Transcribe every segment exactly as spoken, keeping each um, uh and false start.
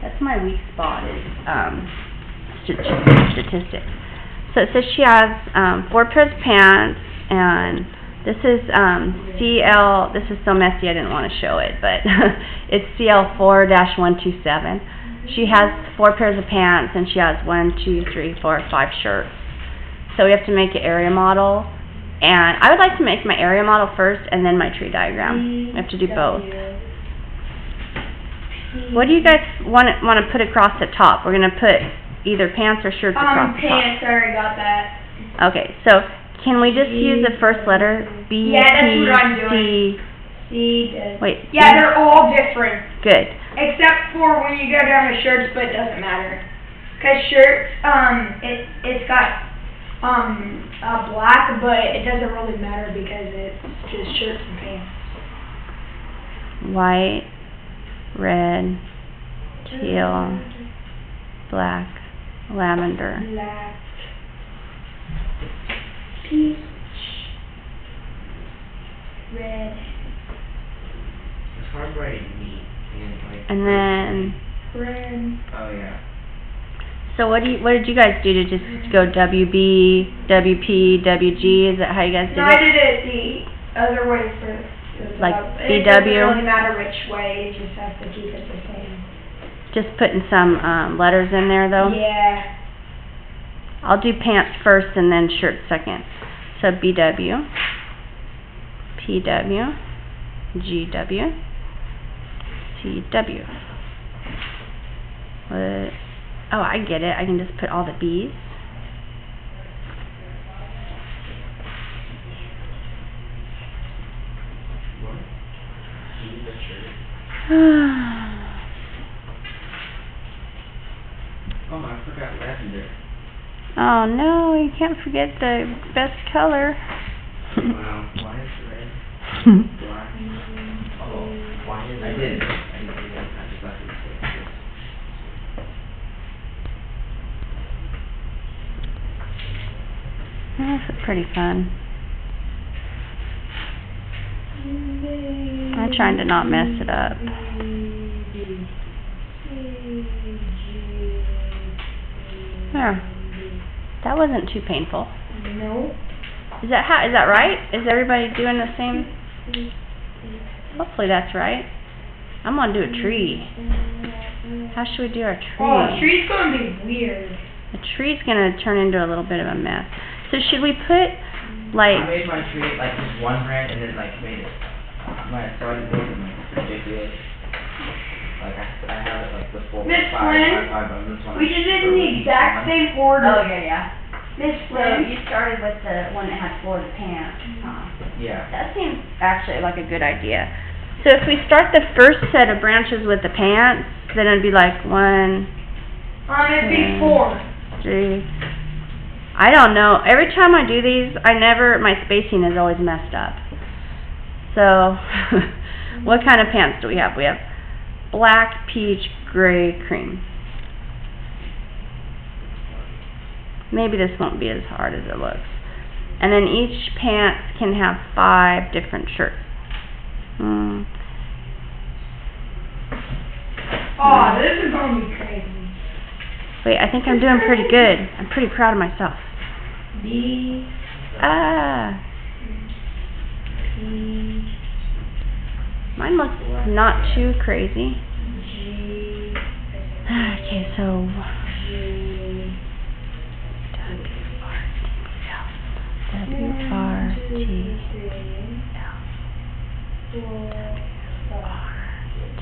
That's my weak spot is um, st statistics. So it says she has um, four pairs of pants, and this is um, C L, this is so messy I didn't want to show it, but it's C L four dash one two seven. She has four pairs of pants, and she has one, two, three, four, five shirts. So we have to make an area model, and I would like to make my area model first and then my tree diagram. We have to do both. What do you guys want to, want to put across the top? We're going to put either pants or shirts across Um, the top. pants, I already got that. Okay, so can we just use the first letter? B, Yeah, that's P, what I'm doing. C. C, Wait. yeah, they're all different. Good. Except for when you go down to shirts, but it doesn't matter. Because shirts, um, it, it's got, um, uh, black, but it doesn't really matter because it's just shirts and pants. White, red, teal, black, lavender. Black, peach, red. It's hard writing meat. Like And then, Red. oh yeah. so what do you, what did you guys do to just go W B, W P, W G? Is that how you guys did No, it? I did it the other way first. Like It B W? doesn't really matter which way, you just have to keep it the same. Just putting some um, letters in there though? Yeah. I'll do pants first and then shirt second. So B W, P W, G W, C W. What? Oh, I get it. I can just put all the B's. What? Use the shirt. Oh, I forgot lavender. Oh no, you can't forget the best color. Wow, why is red black? Oh, why is I didn't. I didn't do that. I just left it like this. This is pretty fun. I'm trying to not mess it up. There. That wasn't too painful. No. Is that how? Is that right? Is everybody doing the same? Hopefully that's right. I'm gonna do a tree. How should we do our tree? Oh, the tree's gonna be weird. The tree's gonna turn into a little bit of a mess. So should we put like? I made my tree like just one branch and then like made it. My started building like ridiculous. Like I, I have it like the full Miss five, Flynn, five, five, on this one. We did it in the exact same order. Oh yeah, yeah. Miss So Flynn. you started with the one that had four pants. Huh? Yeah. That seems actually like a good idea. So if we start the first set of branches with the pants, then it'd be like one, Um, it'd be Hmm. four. three. I don't know. Every time I do these, I never, my spacing is always messed up. So, what kind of pants do we have? We have black, peach, gray, cream. Maybe this won't be as hard as it looks. And then each pants can have five different shirts. Hmm. Oh, this is gonna be crazy. Wait, I think I'm doing pretty good. I'm pretty proud of myself. B, Ah, P, mine looks not too crazy. G, Okay, so G, W R T L. four, five,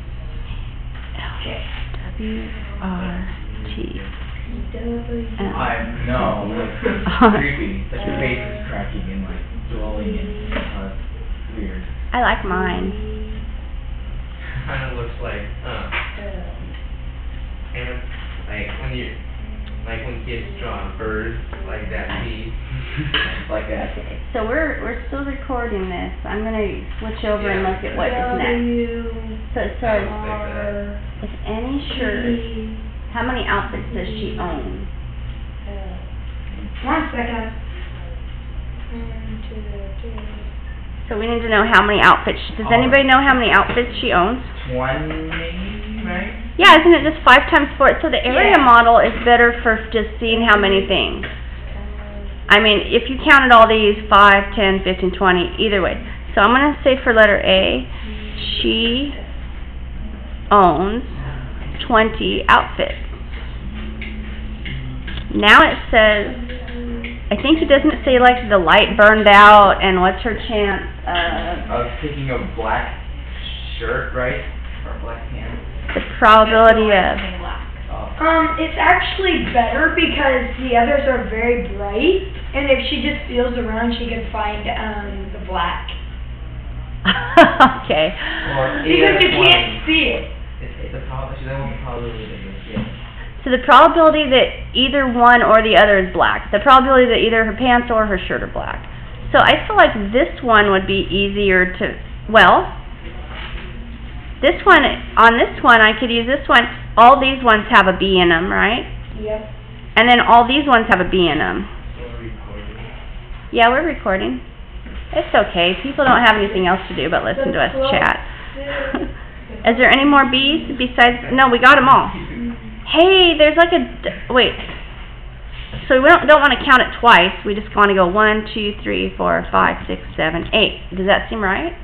W R T W, L. I know. It's creepy. Like your face is cracking and like dwelling in. Uh, it's weird. I like mine. Kind of looks like, uh, and it's like when you, like when kids draw birds, like that bee. Like that. Okay, so we're we're still recording this. I'm gonna switch over and look at what is next. W, So it says, R, if any shirt, E, how many outfits does she own? L. One second. One, two, three. So we need to know how many outfits. Does Oh. anybody know how many outfits she owns? Twenty, right? Yeah, isn't it just five times four? So the area Yeah. model is better for just seeing how many things. I mean, if you counted all these, five, ten, fifteen, twenty, either way. So I'm gonna say for letter A, she owns twenty outfits. Now it says, I think it doesn't say like the light burned out and what's her chance, uh, I was thinking of black shirt, right? Or black pants. the probability of, Oh. Um, it's actually better because the others are very bright, and if she just feels around, she can find, um, the black. okay. Or eight Because out of you twenty. can't see it. It's, it's a prob, she's the probability that is, yeah. So the probability that either one or the other is black. The probability that either her pants or her shirt are black. So I feel like this one would be easier to, well, this one, on this one, I could use this one. All these ones have a B in them, right? Yep. And then all these ones have a B in them. We're recording. Yeah, we're recording. It's okay. People don't have anything else to do but listen to us chat. Is there any more B's besides, no, we got them all. Hey, there's like a, d- wait. So we don't, don't want to count it twice. We just want to go one, two, three, four, five, six, seven, eight. Does that seem right?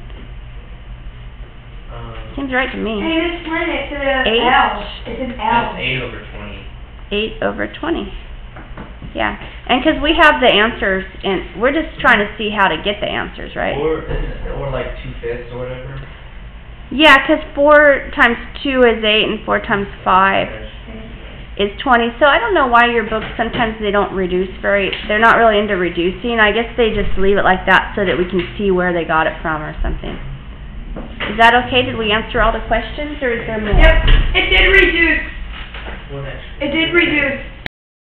Um, Seems right to me. Hey, Miss Lynn, it's an Eight? L. It's an L. that's eight over twenty. Eight over twenty. Yeah. And because we have the answers, and we're just trying to see how to get the answers, right? Or, isn't it- or like two fifths or whatever. Yeah, because four times two is eight, and four times five is twenty. So I don't know why your books, sometimes they don't reduce very, they're not really into reducing. I guess they just leave it like that so that we can see where they got it from or something. Is that okay? Did we answer all the questions, or is there more? Yep, it did reduce. What actually? It did reduce.